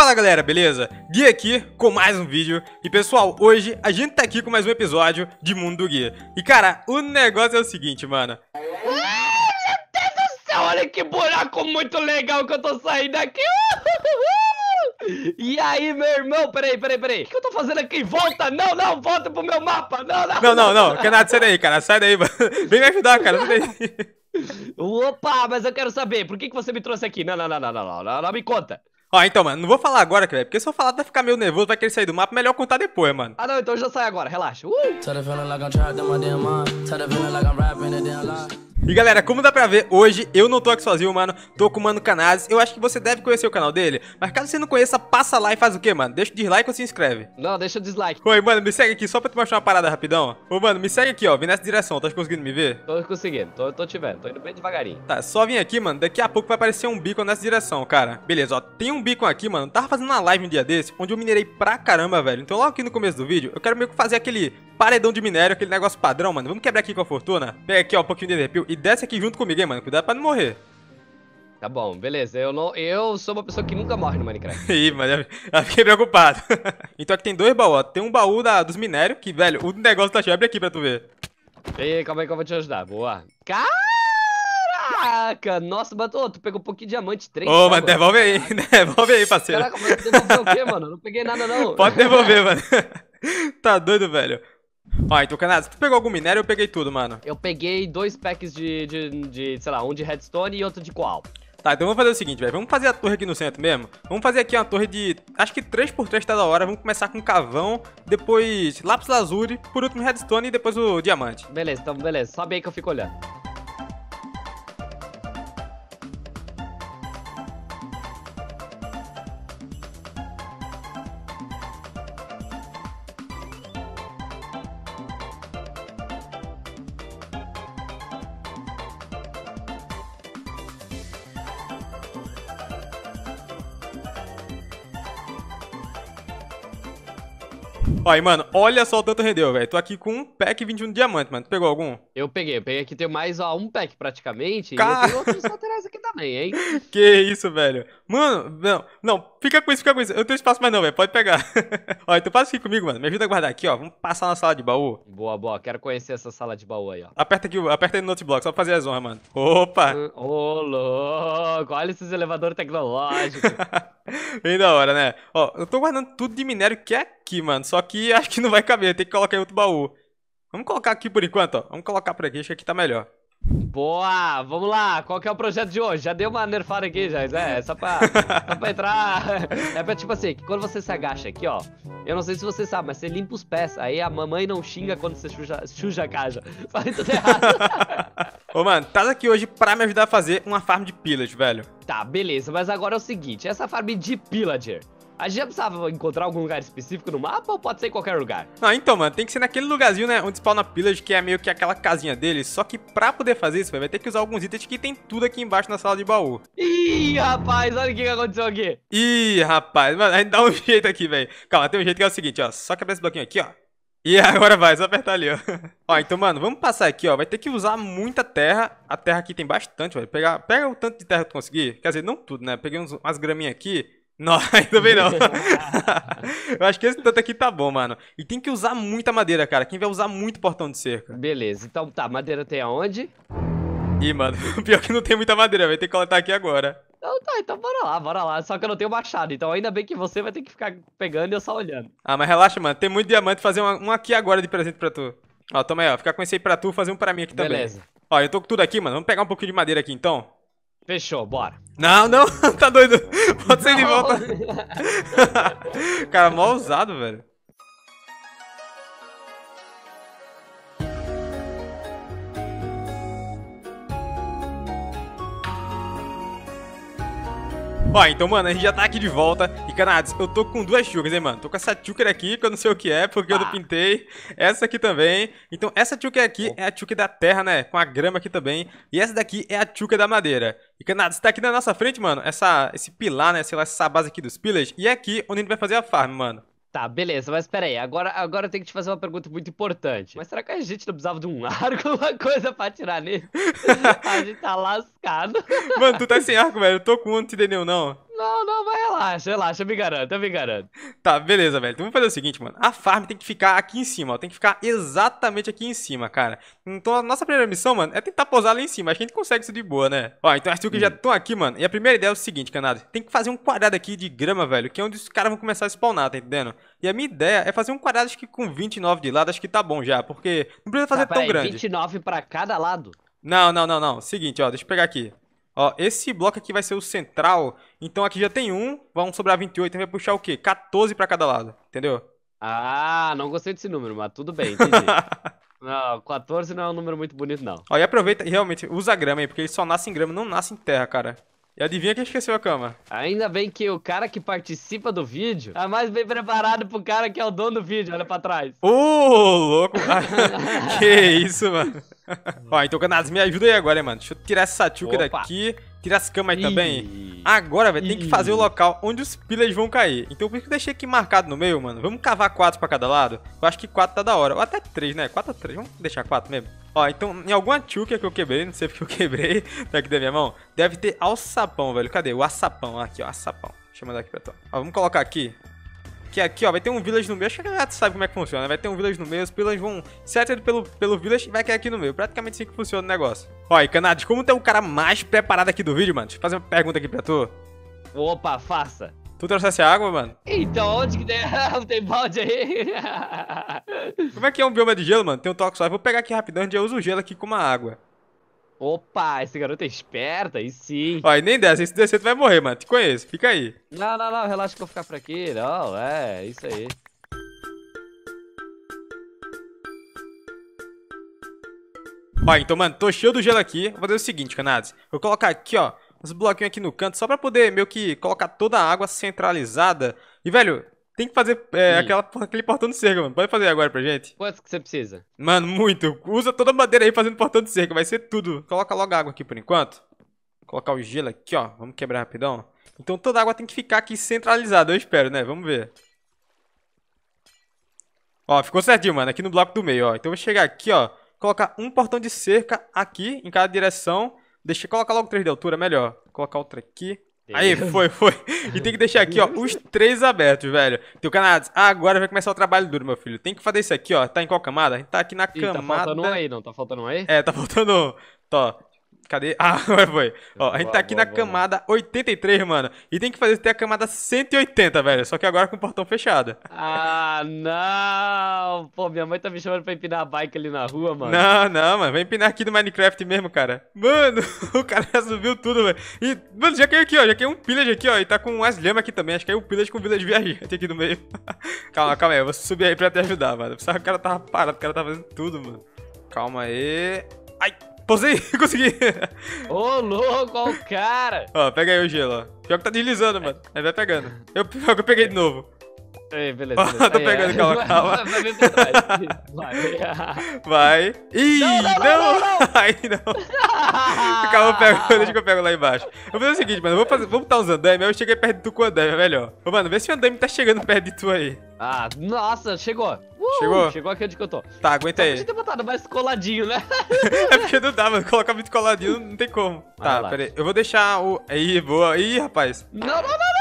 Fala galera, beleza? Gui aqui com mais um vídeo. E pessoal, hoje a gente tá aqui com mais um episódio de Mundo do Gui. E cara, o negócio é o seguinte, mano. Meu Deus do céu, olha que buraco muito legal que eu tô saindo aqui. E aí, meu irmão, peraí. O que eu tô fazendo aqui? Volta, não, volta pro meu mapa. Não, quer nada, sai daí, cara, sai daí, mano. Vem me ajudar, cara, sai daí. Opa, mas eu quero saber, por que você me trouxe aqui? Não, me conta. Ó, então, mano, não vou falar agora, velho, porque se eu falar vai ficar meio nervoso, vai querer sair do mapa, melhor contar depois, mano. Ah, não, então já sai agora, relaxa. E galera, como dá pra ver, hoje eu não tô aqui sozinho, mano, tô com o Mano Canazes. Eu acho que você deve conhecer o canal dele, mas caso você não conheça, passa lá e faz o quê, mano? Deixa o dislike ou se inscreve. Não, deixa o dislike. Oi, mano, me segue aqui só pra te mostrar uma parada rapidão. Ô, mano, me segue aqui, ó, vem nessa direção, tá conseguindo me ver? Tô conseguindo, tô te vendo, tô indo bem devagarinho. Tá, só vim aqui, mano, daqui a pouco vai aparecer um beacon nessa direção, cara. Beleza, ó, tem um beacon aqui, mano, tava fazendo uma live um dia desse, onde eu minerei pra caramba, velho. Então logo aqui no começo do vídeo, eu quero meio que fazer aquele paredão de minério, aquele negócio padrão, mano. Vamos quebrar aqui com a fortuna. Pega aqui, ó, um pouquinho de Enderpeel e desce aqui junto comigo, hein, mano. Cuidado pra não morrer. Tá bom, beleza, eu sou uma pessoa que nunca morre no Minecraft. Ih, mano, eu fiquei preocupado. Então aqui tem dois baús, ó. Tem um baú dos minérios, que, velho, o negócio tá cheio. Abre aqui pra tu ver. Ei, calma aí que eu vou te ajudar, boa. Caraca, nossa, mas tu pegou um pouquinho de diamante 3. Ô, mano, devolve aí, devolve aí, parceiro. Caraca, mas devolver o quê, mano? Eu não peguei nada, não. Pode devolver, mano. Tá doido, velho. Ó, então, Canazes, tu pegou algum minério ou eu peguei tudo, mano? Eu peguei 2 packs sei lá, um de redstone e outro de coal. Tá, então vamos fazer o seguinte, velho. Vamos fazer a torre aqui no centro mesmo. Vamos fazer aqui uma torre de, acho que 3x3 tá da hora. Vamos começar com carvão, depois lápis lazuli, por último redstone e depois o diamante. Beleza, então beleza. Sobe aí que eu fico olhando. Ó, e mano, olha só o tanto rendeu, velho. Tô aqui com um pack 21 de diamante, mano. Tu pegou algum? Eu peguei aqui, tem mais um pack praticamente. E Car... eu tenho outros laterais aqui também, hein? Que isso, velho. Mano, não, fica com isso. Eu não tenho espaço mais não, velho. Pode pegar. Ó, então passa aqui comigo, mano. Me ajuda a guardar aqui, ó. Vamos passar na sala de baú. Boa, quero conhecer essa sala de baú aí, ó. Aperta aqui, aperta aí no notebook, só pra fazer as honras, mano. Opa! Ô, louco, olha esses elevadores tecnológicos. Bem da hora, né? Ó, eu tô guardando tudo de minério que é aqui, mano. Só que acho que não vai caber, tem que colocar em outro baú. Vamos colocar aqui por enquanto, ó. Vamos colocar por aqui, acho que aqui tá melhor. Boa, vamos lá, qual que é o projeto de hoje? Já deu uma nerfada aqui, já, é só pra entrar. É pra tipo assim, que quando você se agacha aqui, ó. Eu não sei se você sabe, mas você limpa os pés. Aí a mamãe não xinga quando você suja a casa. Faz tudo errado. Ô, mano, tá aqui hoje pra me ajudar a fazer uma farm de pillage, velho. Tá, beleza, mas agora é o seguinte, essa farm de pillager, a gente já precisava encontrar algum lugar específico no mapa ou pode ser em qualquer lugar? Ah, então, mano, tem que ser naquele lugarzinho, né, onde spawna pillage, que é meio que aquela casinha dele. Só que pra poder fazer isso, vai ter que usar alguns itens que tem tudo aqui embaixo na sala de baú. Ih, rapaz, olha o que aconteceu aqui. Ih, rapaz, mano, a gente dá um jeito aqui, velho. Calma, tem um jeito que é o seguinte, ó, só quebrar esse bloquinho aqui, ó. E agora vai, só apertar ali, ó. Ó, então, mano, vamos passar aqui, ó. Vai ter que usar muita terra. A terra aqui tem bastante, velho. Pega o tanto de terra que tu conseguir. Quer dizer, não tudo, né? Peguei umas graminhas aqui. Não, ainda bem não. Eu acho que esse tanto aqui tá bom, mano. E tem que usar muita madeira, cara. Quem vai usar muito portão de cerca? Beleza, então tá, madeira tem aonde? Ih, mano, pior que não tem muita madeira, vai ter que coletar aqui agora. Então tá, então bora lá. Só que eu não tenho machado, então ainda bem que você vai ter que ficar pegando e eu só olhando. Ah, mas relaxa, mano. Tem muito diamante, fazer um aqui agora de presente pra tu. Ó, toma aí, ó. Ficar com esse aí pra tu, fazer um pra mim aqui também. Beleza. Ó, eu tô com tudo aqui, mano. Vamos pegar um pouquinho de madeira aqui, então. Fechou, bora. Não, tá doido. Pode ser de volta. Cara, mal usado, velho. Ó, então, mano, a gente já tá aqui de volta. E, Canazes, eu tô com duas chukers, hein, mano. Tô com essa chuker aqui, que eu não sei o que é, porque eu não pintei. Essa aqui também. Então, essa chuker aqui é a chuker da terra, né? Com a grama aqui também. E essa daqui é a chuker da madeira. E, Canazes, tá aqui na nossa frente, mano, esse pilar, né? Sei lá, essa base aqui dos pillars. E é aqui onde a gente vai fazer a farm, mano. Tá, beleza, mas pera aí, agora eu tenho que te fazer uma pergunta muito importante. Mas será que a gente não precisava de um arco, alguma coisa pra atirar nele? A gente tá lascado. Mano, tu tá sem arco, velho. Eu tô com um, não te dei nenhum, não. Não, não, vai, relaxa, eu me garanto. Tá, beleza, velho. Então vamos fazer o seguinte, mano. A farm tem que ficar aqui em cima, ó. Tem que ficar exatamente aqui em cima, cara. Então a nossa primeira missão, mano, é tentar pousar lá em cima. Acho que a gente consegue isso de boa, né? Ó, então as que já estão aqui, mano. E a primeira ideia é o seguinte, canado. Tem que fazer um quadrado aqui de grama, velho. Que é onde os caras vão começar a spawnar, tá entendendo? E a minha ideia é fazer um quadrado, acho que com 29 de lado, acho que tá bom já. Porque não precisa fazer tão Peraí, grande. 29 pra cada lado? Não. Seguinte, ó, deixa eu pegar aqui. Ó, esse bloco aqui vai ser o central. Então aqui já tem um. Vão sobrar 28. Então vai puxar o quê? 14 pra cada lado. Entendeu? Ah, não gostei desse número, mas tudo bem, entendi. Não, 14 não é um número muito bonito, não. Ó, e aproveita e realmente usa grama aí. Porque ele só nasce em grama, não nasce em terra, cara. E adivinha quem esqueceu a cama? Ainda bem que o cara que participa do vídeo tá mais bem preparado pro cara que é o dono do vídeo, olha pra trás. Ô, louco. Que isso, mano. Ó, então, Canadas, me ajuda aí agora, hein, mano. Deixa eu tirar essa tchuca daqui. Tirar as camas aí também. Agora, velho, tem que fazer o local onde os pillagers vão cair. Então, por isso que eu deixei aqui marcado no meio, mano. Vamos cavar 4 pra cada lado. Eu acho que 4 tá da hora. Ou até 3, né? 4 ou 3. Vamos deixar 4 mesmo. Ó, então, em alguma tchuca que eu quebrei, não sei porque eu quebrei, tá aqui da minha mão, deve ter alçapão, velho. Cadê? O açapão. Aqui, ó, açapão. Deixa eu mandar aqui pra tu. Ó, vamos colocar aqui. Que aqui, ó, vai ter um village no meio. Acho que a galera sabe como é que funciona, né? Vai ter um village no meio, os pillagers vão ser atraídos pelo village e vai cair aqui no meio. Praticamente assim que funciona o negócio. Ó, e Canades, como tu é o cara mais preparado aqui do vídeo, mano, deixa eu fazer uma pergunta aqui pra tu. Opa, faça. Tu trouxesse água, mano? Então, onde que tem, tem balde aí? Como é que é um bioma de gelo, mano? Tem um toque só. Eu vou pegar aqui rapidão, onde eu uso o gelo aqui como água. Opa, esse garoto é esperto, aí sim. Ó, e nem desce. Se descer, tu vai morrer, mano. Te conheço. Fica aí. Não, relaxa que eu vou ficar por aqui. Não, é, isso aí. Ó, então, mano, tô cheio do gelo aqui. Vou fazer o seguinte, Canades. Vou colocar aqui, ó, uns bloquinhos aqui no canto, só pra poder meio que colocar toda a água centralizada. E, velho, tem que fazer aquele portão de cerca, mano. Pode fazer agora pra gente? Quanto que você precisa? Mano, muito. Usa toda a madeira aí fazendo portão de cerca. Vai ser tudo. Coloca logo a água aqui por enquanto. Vou colocar o gelo aqui, ó. Vamos quebrar rapidão. Então toda a água tem que ficar aqui centralizada, eu espero, né? Vamos ver. Ó, ficou certinho, mano. Aqui no bloco do meio, ó. Então eu vou chegar aqui, ó. Colocar um portão de cerca aqui, em cada direção. Deixa, colocar logo 3 de altura, melhor. Vou colocar outro aqui. Aí, foi. E tem que deixar aqui, ó, os 3 abertos, velho. Então, Canadas, agora vai começar o trabalho duro, meu filho. Tem que fazer isso aqui, ó. Tá em qual camada? A gente tá aqui na camada... Tá faltando um aí, não? Tá faltando um aí? É, tá faltando... Tó. Cadê? Ah, agora foi. Ó, a gente tá aqui na Boa. camada 83, mano. E tem que fazer até a camada 180, velho. Só que agora com o portão fechado. Ah, não! Pô, minha mãe tá me chamando pra empinar a bike ali na rua, mano. Não, mano. Vem empinar aqui no Minecraft mesmo, cara. Mano, o cara já subiu tudo, velho. E, mano, já caiu aqui, ó. Já caiu um pillager aqui, ó. E tá com umas lhamas aqui também. Acho que caiu um pillager com um village viajante aqui no meio. Calma aí. Eu vou subir aí pra te ajudar, mano. O cara tava parado. O cara tava fazendo tudo, mano. Calma aí. Ai, posei. Consegui. Ô, louco, ó o cara! Ó, pega aí o gelo, ó. Pior que tá deslizando, mano. Aí vai pegando. Pior que eu peguei de novo. Ei, beleza. Ó, tô pegando, calma. Vai vir por trás. Vai. Vai. Ih, não! Aí não. Calma, deixa que eu pego lá embaixo. Eu vou fazer o seguinte, mano. Vamos botar os andames. Eu cheguei perto de tu com o andame, é melhor. Ô, mano, vê se o andame tá chegando perto de tu aí. Ah, nossa, chegou. Chegou? Chegou aqui onde que eu tô. Tá, aguenta aí. Podia ter botado mais coladinho, né? É porque não dá, mano. Colocar muito coladinho não tem como. Tá, pera aí. Eu vou deixar o... Aí, boa. Ih, rapaz. Não.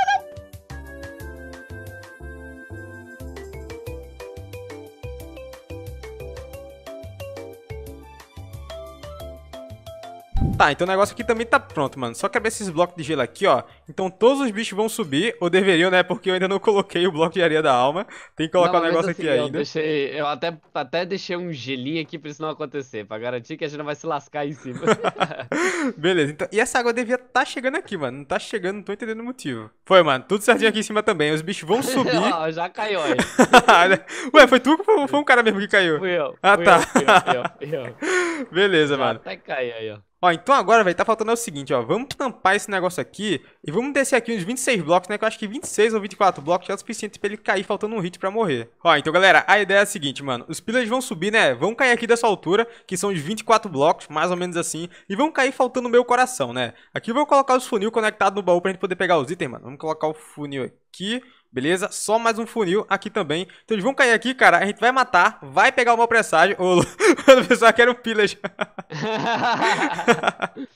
Tá, então o negócio aqui também tá pronto, mano. Só quebrar esses blocos de gelo aqui, ó. Então todos os bichos vão subir, ou deveriam, né? Porque eu ainda não coloquei o bloco de areia da alma. Tem que colocar o negócio aqui ainda. Eu até deixei um gelinho aqui pra isso não acontecer, pra garantir que a gente não vai se lascar em cima. Beleza, então, e essa água devia tá chegando aqui, mano. Não tá chegando, não tô entendendo o motivo. Foi, mano, tudo certinho aqui em cima também. Os bichos vão subir. Ó, já caiu aí. Ué, foi tu ou foi um cara mesmo que caiu? Fui eu. Ah, tá. Fui eu. Beleza, Já mano. até caiu aí, ó. Ó, então agora, velho, tá faltando o seguinte, ó. Vamos tampar esse negócio aqui e vamos descer aqui uns 26 blocos, né? Que eu acho que 26 ou 24 blocos já é o suficiente pra ele cair faltando um hit pra morrer. Ó, então, galera, a ideia é a seguinte, mano. Os pillagers vão subir, né? Vão cair aqui dessa altura, que são os 24 blocos, mais ou menos assim. E vão cair faltando o meu coração, né? Aqui eu vou colocar os funil conectados no baú pra gente poder pegar os itens, mano. Vamos colocar o funil aqui. Beleza? Só mais um funil aqui também. Então eles vão cair aqui, cara. A gente vai matar. Vai pegar o mau presságio. Ô, o pessoal quer um pillager.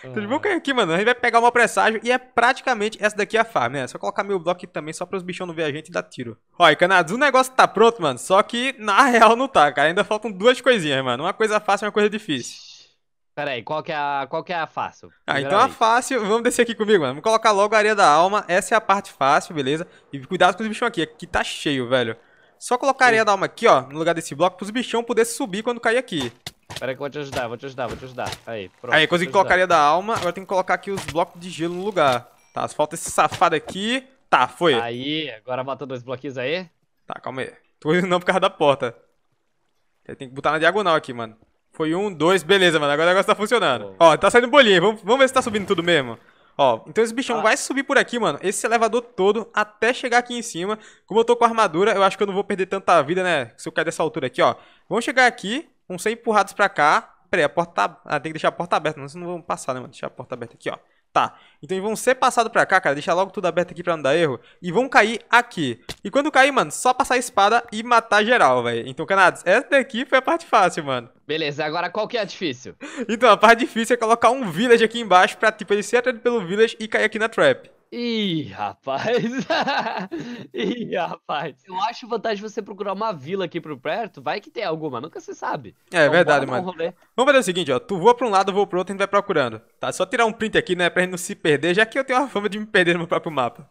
Então vamos cair aqui, mano. A gente vai pegar uma presságio e é praticamente essa daqui a farm, né? É só colocar meu bloco aqui também, só para os bichão não ver a gente e dar tiro. Ó, e Canados, o negócio tá pronto, mano. Só que na real não tá, cara. Ainda faltam duas coisinhas, mano. Uma coisa fácil e uma coisa difícil. Pera aí, qual que é a fácil? Ah, então a fácil, vamos descer aqui comigo, mano. Vamos colocar logo a areia da alma. Essa é a parte fácil, beleza? E cuidado com os bichão aqui. Aqui tá cheio, velho. Só colocar a areia da alma aqui, ó, no lugar desse bloco, pros bichão poder subir quando cair aqui. Pera aí que eu vou te ajudar, vou te ajudar. Aí, pronto. Aí, consegui colocar a areia da alma. Agora tem que colocar aqui os blocos de gelo no lugar. Tá, só falta esse safado aqui. Tá, foi. Aí, agora matou 2 bloquinhos aí. Tá, calma aí. Tô indo não por causa da porta. Tem que botar na diagonal aqui, mano. Foi 1, 2, beleza, mano. Agora o negócio tá funcionando. Oh. Ó, tá saindo bolinha. Vamos ver se tá subindo tudo mesmo. Ó, então esse bichão vai subir por aqui, mano. Esse elevador todo até chegar aqui em cima. Como eu tô com a armadura, eu acho que eu não vou perder tanta vida, né? Se eu cair dessa altura aqui, ó. Vamos chegar aqui, vamos ser empurrados pra cá. Pera aí, a porta tá... Ah, tem que deixar a porta aberta, senão não vamos passar, né, mano? Deixar a porta aberta aqui, ó. Tá, então vão ser passados pra cá, cara. Deixar logo tudo aberto aqui pra não dar erro. E vão cair aqui. E quando cair, mano, só passar a espada e matar geral, velho. Então, Canados, essa daqui foi a parte fácil, mano. Beleza, agora qual que é a difícil? Então, a parte difícil é colocar um village aqui embaixo pra, tipo, ele ser atraído pelo village e cair aqui na trap. Ih, rapaz. Ih, rapaz. Eu acho vantagem você procurar uma vila aqui por perto. Vai que tem alguma, nunca se sabe. É, Então, verdade, bora dar um mano. rolê. Vamos fazer o seguinte, ó. Tu voa pra um lado, eu vou pro outro e a gente vai procurando. Tá, só tirar um print aqui, né, pra gente não se perder, já que eu tenho a fama de me perder no meu próprio mapa.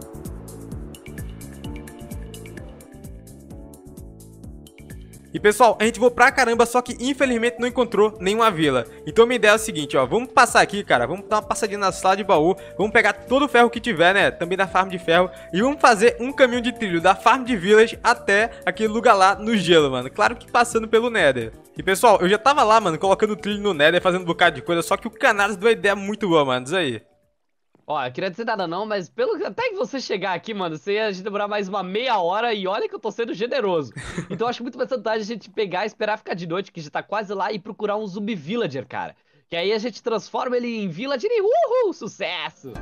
E pessoal, a gente voou pra caramba, só que infelizmente não encontrou nenhuma vila. Então minha ideia é o seguinte, ó, vamos passar aqui, cara, vamos dar uma passadinha na sala de baú, vamos pegar todo o ferro que tiver, né, também da farm de ferro, e vamos fazer um caminho de trilho da farm de village até aquele lugar lá no gelo, mano. Claro que passando pelo Nether. E pessoal, eu já tava lá, mano, colocando trilho no Nether, fazendo um bocado de coisa, só que o Canadas deu uma ideia muito boa, mano, diz aí. Ó, eu queria dizer nada não, mas até que você chegar aqui, mano, você ia demorar mais uma meia hora e olha que eu tô sendo generoso. Então eu acho muito mais vantagem a gente pegar, esperar ficar de noite, que já tá quase lá, e procurar um zumbi villager, cara. Que aí a gente transforma ele em villager e uhul, sucesso!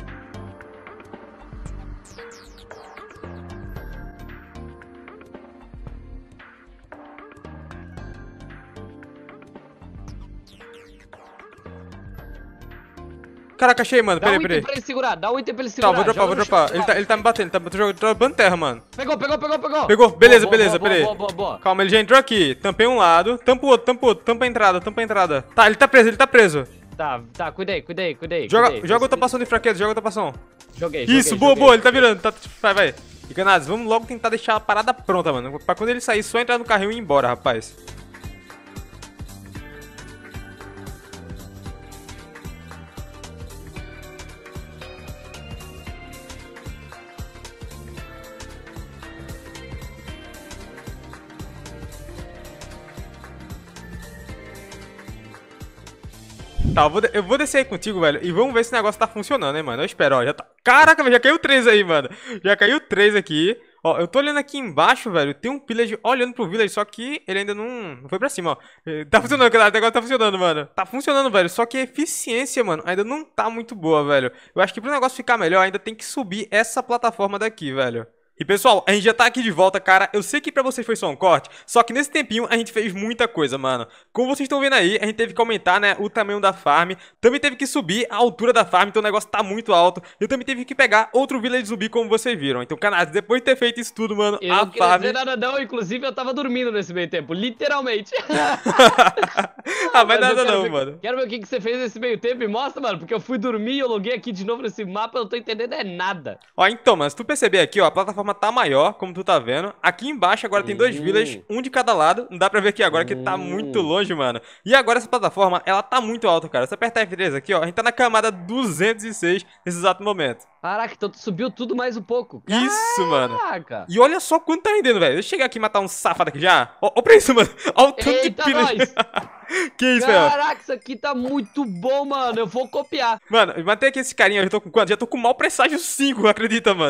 Caraca, achei, mano, Dá um peraí, item peraí. pra ele segurar, dá um item pra ele Tá, segurar. vou dropar, joga vou no dropar. chão. Ele tá me batendo, ele tá dropando terra, mano. Pegou. Pegou, beleza, Boa, beleza, boa, peraí. boa. Calma, ele já entrou aqui. Tampei um lado, tampa o outro, tampa a entrada. Tá, ele tá preso. Tá, cuidei. Joga outra passão de fraqueza, joga outra passão. Joguei. Isso, boa, ele tá virando. Tá, vai. E Canadas, vamos logo tentar deixar a parada pronta, mano. Pra quando ele sair, só entrar no carrinho e ir embora, rapaz. Tá, eu vou descer aí contigo, velho, e vamos ver se o negócio tá funcionando, hein, mano. Eu espero, ó, já tá... Caraca, velho, já caiu 3 aí, mano. Já caiu 3 aqui. Ó, eu tô olhando aqui embaixo, velho, tem um village olhando pro village, só que ele ainda não foi pra cima, ó. Tá funcionando, cara, o negócio tá funcionando, mano. Tá funcionando, velho, só que a eficiência, mano, ainda não tá muito boa, velho. Eu acho que pro negócio ficar melhor, ainda tem que subir essa plataforma daqui, velho. E pessoal, a gente já tá aqui de volta, cara. Eu sei que pra vocês foi só um corte, só que nesse tempinho a gente fez muita coisa, mano. Como vocês estão vendo aí, a gente teve que aumentar, né, o tamanho da farm. Também teve que subir a altura da farm, então o negócio tá muito alto. Eu também teve que pegar outro village zumbi, como vocês viram. Então, Canadas, depois de ter feito isso tudo, mano, Eu a não queria farm... dizer nada não, inclusive eu tava dormindo nesse meio tempo, literalmente. Ah, mas eu nada quero não, ver- mano. Quero ver o que você fez nesse meio tempo e mostra, mano, porque eu fui dormir e eu loguei aqui de novo nesse mapa, eu não tô entendendo nada. Ó, então, mano, se tu perceber aqui, ó, a plataforma tá maior, como tu tá vendo. Aqui embaixo agora tem 2 villages, um de cada lado. Não dá pra ver aqui agora que tá muito longe, mano. E agora essa plataforma, ela tá muito alta, cara. Se apertar F3 aqui, ó, a gente tá na camada 206 nesse exato momento. Caraca, então tu subiu tudo mais um pouco. Isso, mano. Caraca. E olha só quanto tá rendendo, velho. Deixa eu chegar aqui e matar um safado aqui já. Ó pra isso, mano. Ó o tanto de Eita, pilha. nós. Que isso, velho. Caraca, isso aqui tá muito bom, mano. Eu vou copiar. Mano, eu matei aqui esse carinha, eu já tô com quanto? Já tô com mal presságio 5, acredita, mano.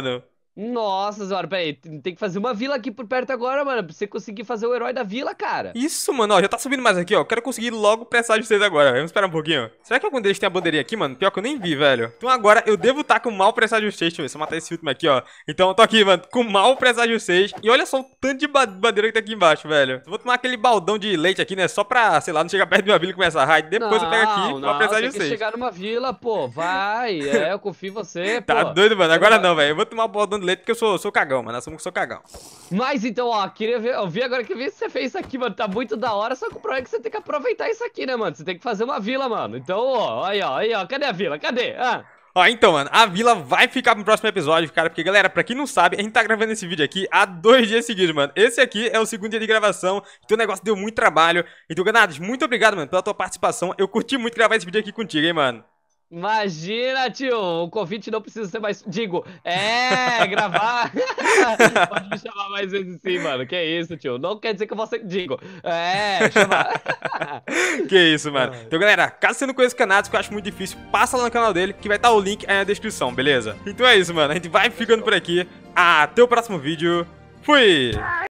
Nossa senhora, peraí, tem que fazer uma vila aqui por perto agora, mano, pra você conseguir fazer o herói da vila, cara. Isso, mano, ó, já tá subindo mais aqui, ó. Quero conseguir logo presságio 6 agora. Vamos esperar um pouquinho. Será que algum deles tem a bandeirinha aqui, mano? Pior que eu nem vi, velho. Então agora eu devo estar com mal presságio 6. Deixa eu ver se eu matar esse último aqui, ó. Então eu tô aqui, mano, com mal presságio 6. E olha só o tanto de bandeira que tá aqui embaixo, velho. Eu vou tomar aquele baldão de leite aqui, né? Só pra, sei lá, não chegar perto de uma vila e começar a raid. Depois eu pego aqui mal presságio tem que 6. chegar numa vila, pô, vai, eu confio em você, pô. Tá doido, mano? Agora não, velho. Eu vou tomar o baldão de leite porque eu sou cagão, mano. Assumo que sou cagão. Mas então, ó, queria ver, eu vi agora que vi se você fez isso aqui, mano, tá muito da hora, só que o problema é que você tem que aproveitar isso aqui, né, mano? Você tem que fazer uma vila, mano. Então, ó, aí, ó, cadê a vila? Cadê? Ah. Ó, então, mano, a vila vai ficar pro próximo episódio, cara, porque, galera, pra quem não sabe, a gente tá gravando esse vídeo aqui há 2 dias seguidos, mano. Esse aqui é o segundo dia de gravação, então o negócio deu muito trabalho. Então, Ganados, muito obrigado, mano, pela tua participação. Eu curti muito gravar esse vídeo aqui contigo, hein, mano. Imagina, tio, o convite não precisa ser mais. Digo, gravar. Pode me chamar mais vezes sim, mano. Que isso, tio. Não quer dizer que eu vou ser. Digo, chamar. Que isso, mano. Então, galera, caso você não conheça o Canatos, que eu acho muito difícil, passa lá no canal dele, que vai estar o link aí na descrição, beleza? Então é isso, mano. A gente vai ficando por aqui. Até o próximo vídeo. Fui!